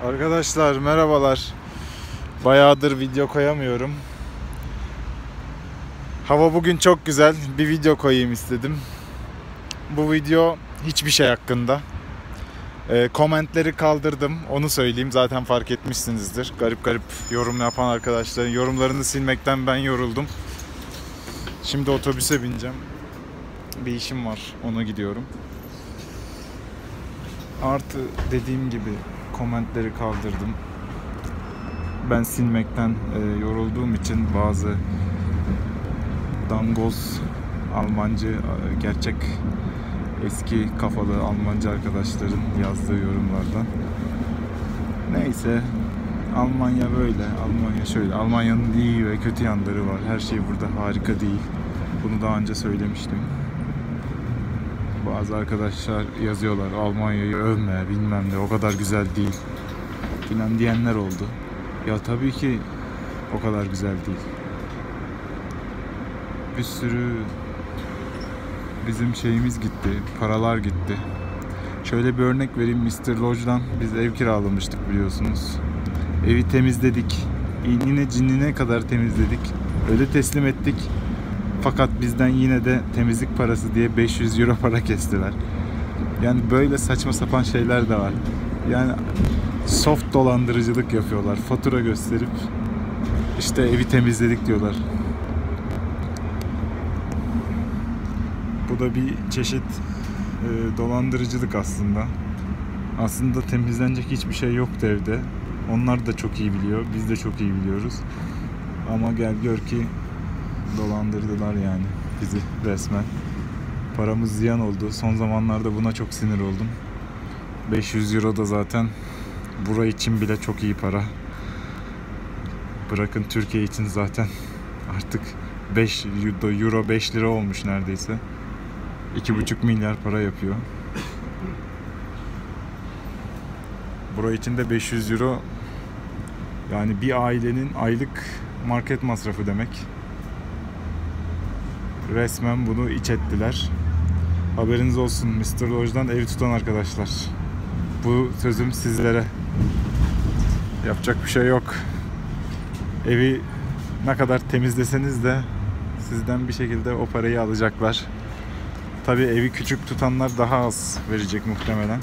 Arkadaşlar merhabalar. Bayağıdır video koyamıyorum. Hava bugün çok güzel. Bir video koyayım istedim. Bu video hiçbir şey hakkında. Komentleri kaldırdım. Onu söyleyeyim. Zaten fark etmişsinizdir. Garip garip yorum yapan arkadaşların yorumlarını silmekten ben yoruldum. Şimdi otobüse bineceğim. Bir işim var. Ona gidiyorum. Artı dediğim gibi komentleri kaldırdım. Ben silmekten yorulduğum için bazı dangoz Almancı, gerçek eski kafalı Almancı arkadaşların yazdığı yorumlardan. Neyse, Almanya böyle, Almanya şöyle. Almanya'nın iyi ve kötü yanları var. Her şey burada harika değil. Bunu daha önce söylemiştim. Bazı arkadaşlar yazıyorlar, Almanya'yı övme, bilmem ne, o kadar güzel değil filan diyenler oldu. Ya tabii ki o kadar güzel değil. Bir sürü bizim şeyimiz gitti, paralar gitti. Şöyle bir örnek vereyim, Mr. Lodge'dan biz ev kiralamıştık biliyorsunuz. Evi temizledik, iğnine cinine kadar temizledik, öyle teslim ettik. Fakat bizden yine de temizlik parası diye 500 euro para kestiler. Yani böyle saçma sapan şeyler de var. Yani soft dolandırıcılık yapıyorlar. Fatura gösterip işte evi temizledik diyorlar. Bu da bir çeşit dolandırıcılık aslında. Aslında temizlenecek hiçbir şey yoktu evde. Onlar da çok iyi biliyor. Biz de çok iyi biliyoruz. Ama gel gör ki dolandırdılar yani bizi resmen. Paramız ziyan oldu. Son zamanlarda buna çok sinir oldum. 500 euro da zaten burası için bile çok iyi para. Bırakın Türkiye için zaten artık 5 euro 5 lira olmuş neredeyse. 2,5 milyar para yapıyor. Burası için de 500 euro yani bir ailenin aylık market masrafı demek. Resmen bunu iç ettiler. Haberiniz olsun, Mr. Lodge'dan ev tutan arkadaşlar. Bu sözüm sizlere. Yapacak bir şey yok. Evi ne kadar temizleseniz de sizden bir şekilde o parayı alacaklar. Tabii evi küçük tutanlar daha az verecek muhtemelen.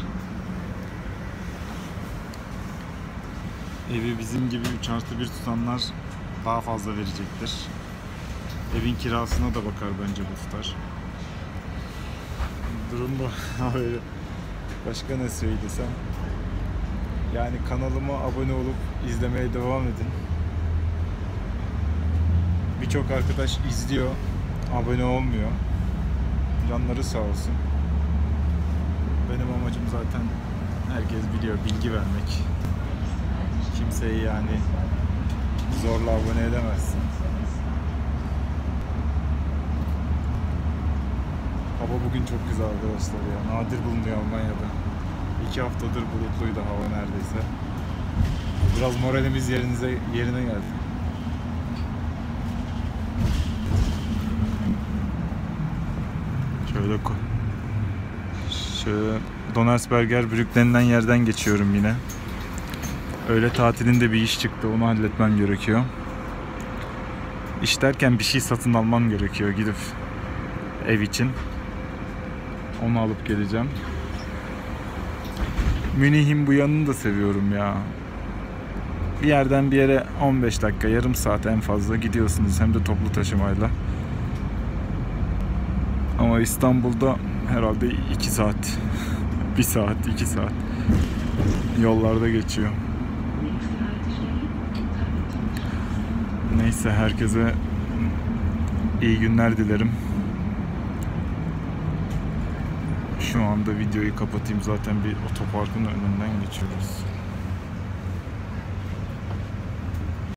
Evi bizim gibi 3+1 tutanlar daha fazla verecektir. Evin kirasına da bakar bence bu tutar. Durum bu. Başka ne söylesem? Yani kanalıma abone olup izlemeye devam edin. Birçok arkadaş izliyor, abone olmuyor. Canları sağ olsun. Benim amacım zaten herkes biliyor, bilgi vermek. Kimseyi yani zorla abone edemezsin. Hava bugün çok güzel arkadaşlar ya. Nadir bulunuyor Almanya'da. 2 haftadır bulutluydu hava neredeyse. Biraz moralimiz yerine geldi. Şöyle Donnersberger Brück yerden geçiyorum yine. Öğle tatilinde bir iş çıktı. Onu halletmem gerekiyor. İş derken bir şey satın almam gerekiyor gidip ev için. Onu alıp geleceğim. Münih'in bu yanını da seviyorum ya. Bir yerden bir yere 15 dakika, yarım saat en fazla gidiyorsunuz. Hem de toplu taşımayla. Ama İstanbul'da herhalde 2 saat. 1 saat, 2 saat. Yollarda geçiyor. Neyse, herkese iyi günler dilerim. Şu anda videoyu kapatayım. Zaten bir otoparkın önünden geçiyoruz.